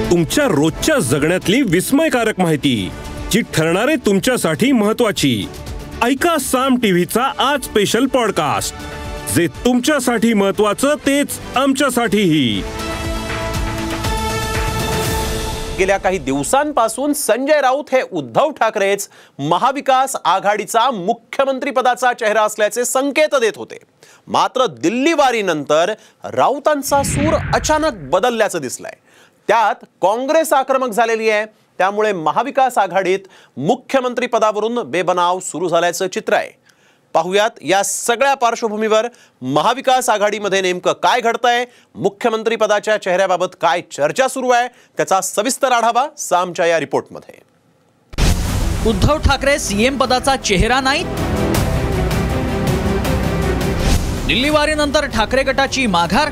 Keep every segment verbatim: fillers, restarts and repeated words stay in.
तुमच्या रोजच्या जगण्यातली विस्मयकारक माहिती जी ठरणारे तुमच्यासाठी महत्त्वाची। ऐका साम टीव्हीचा आज स्पेशल पॉडकास्ट, जे तुमच्यासाठी महत्त्वाचं तेच आमच्यासाठीही। गेल्या काही दिवसांपासून संजय राऊत हे उद्धव ठाकरेच महाविकास आघाडीचा मुख्यमंत्री पदाचा चेहरा असल्याचे संकेत देत होते। मात्र दिल्ली वारीनंतर राऊतांचा सूर अचानक बदलल्याचं दिसलंय। त्यात काँग्रेस आक्रमक झालेली आहे, त्यामुळे महाविकास आघाडीत मुख्यमंत्री पदावरून बेबनाव सुरू झाल्याचं चित्र आहे। पाहुयात या सगळ्या पार्श्वभूमीवर महाविकास आघाडीमध्ये नेमकं काय घडतंय, मुख्यमंत्री पदाच्या चेहऱ्याबाबत काय चर्चा सुरू आहे, त्याचा सविस्तर आढावा सामच्या या रिपोर्टमध्ये। उद्धव ठाकरे सीएम पदाचा चेहरा नाही। दिल्ली वारीनंतर ठाकरे गटाची माघार।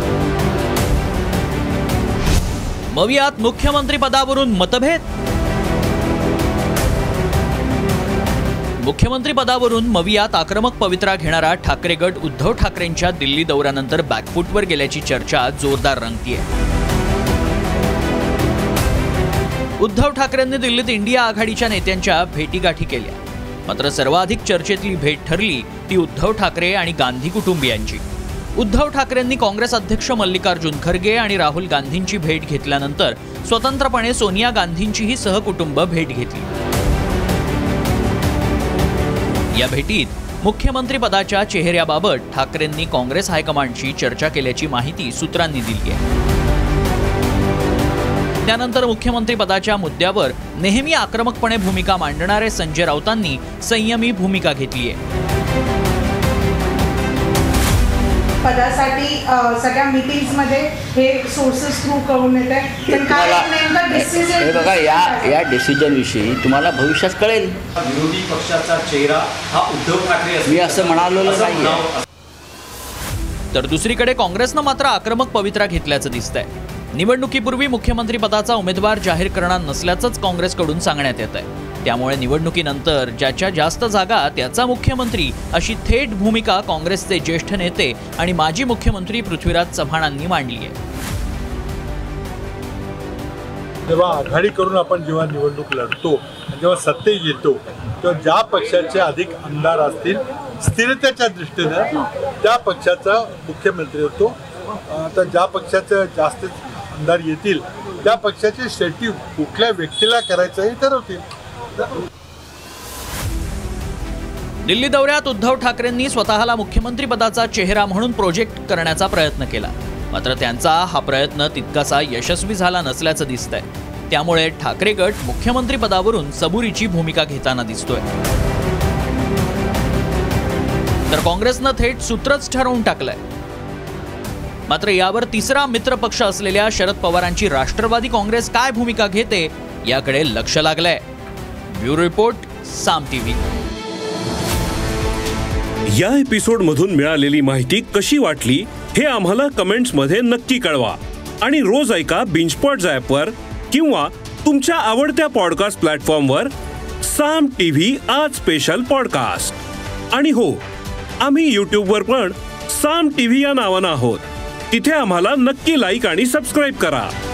मवियात मुख्यमंत्री पदावरून मतभेद। मुख्यमंत्री पदावरून मवियात आक्रमक पवित्रा घेणारा ठाकरे गट उद्धव ठाकरेंच्या दिल्ली दौऱ्यानंतर बॅकफूटवर गेल्याची चर्चा जोरदार रंगतीये। उद्धव ठाकरेंनी दिल्लीत इंडिया आघाडीच्या नेत्यांच्या भेटीगाठी केल्या, मात्र सर्वाधिक चर्चेतली भेट ठरली ती उद्धव ठाकरे आणि गांधी कुटुंबियांची। उद्धव ठाकरेंनी काँग्रेस अध्यक्ष मल्लिकार्जुन खरगे आणि राहुल गांधींची भेट घेतल्यानंतर स्वतंत्रपणे सोनिया गांधींचीही सहकुटुंब भेट घेतली। या भेटीत मुख्यमंत्री पदाच्या चेहऱ्याबाबत ठाकरेंनी काँग्रेस हायकमांडशी चर्चा केल्याची माहिती सूत्रांनी दिली आहे। त्यानंतर मुख्यमंत्री पदाच्या मुद्द्यावर नेहमी आक्रमकपणे भूमिका मांडणारे संजय राऊतांनी संयमी भूमिका घेतली आहे। पदासाठी सगळ्या मीटिंग्स मध्ये हे सोर्सेस थ्रू करून येते, पण काय नेमकं डिसिजन हे बघा, या या डिसिजन विषयी तुम्हाला भविष्यात कळेल। विरोधी पक्षाचा चेहरा हा उद्धव ठाकरे मी असं म्हणालो नाही। तर दुसरीकडे काँग्रेसनं मात्र आक्रमक पवित्रा घेतल्याचं दिसतंय। निवडणुकीपूर्वी मुख्यमंत्री पदाचा उमेदवार जाहीर करणार नसल्याचंच काँग्रेसकडून सांगण्यात येत आहे। त्यामुळे निवडणुकीनंतर ज्याच्या जास्त जागा त्याचा मुख्यमंत्री अशी थेट भूमिका काँग्रेसचे ज्येष्ठ नेते आणि माजी मुख्यमंत्री पृथ्वीराज चव्हाणांनी मांडली आहे। जेव्हा आघाडी करून आपण जेव्हा निवडणूक लढतो, जेव्हा सत्तेत येतो, तेव्हा ज्या पक्षाचे अधिक आमदार असतील स्थिरतेच्या दृष्टीने त्या पक्षाचा मुख्यमंत्री होतो। तर ज्या पक्षाचे जास्त आमदार येतील त्या पक्षाची शेती कुठल्या व्यक्तीला करायचं हे ठरवतील। दिल्ली दौऱ्यात उद्धव ठाकरेंनी स्वतःला मुख्यमंत्री पदाचा चेहरा म्हणून प्रोजेक्ट करण्याचा प्रयत्न केला, मात्र त्यांचा हा प्रयत्न तितकासा यशस्वी झाला नसल्याचं दिसतंय। त्यामुळे ठाकरे गट मुख्यमंत्री पदावरून सबुरीची भूमिका घेताना दिसतोय। तर काँग्रेसनं थेट सूत्रच ठरवून टाकलंय। मात्र यावर तिसरा मित्रपक्ष असलेल्या शरद पवारांची राष्ट्रवादी काँग्रेस काय भूमिका घेते याकडे लक्ष लागलंय। Bureau report, Saam TV. या एपिसोड मधून मिळालेली माहिती कशी वाटली हे आम्हाला कमेंट्स मध्ये नक्की कळवा आणि रोज ऐका बिंजपॉट ॲपवर किंवा तुमच्या आवडत्या पॉडकास्ट प्लॅटफॉर्मवर साम टीव्ही आज स्पेशल पॉडकास्ट। आणि हो, आम्ही यूट्यूबवर पण साम टीव्ही या नावानं आहोत, तिथे आम्हाला नक्की लाईक आणि सबस्क्राईब करा।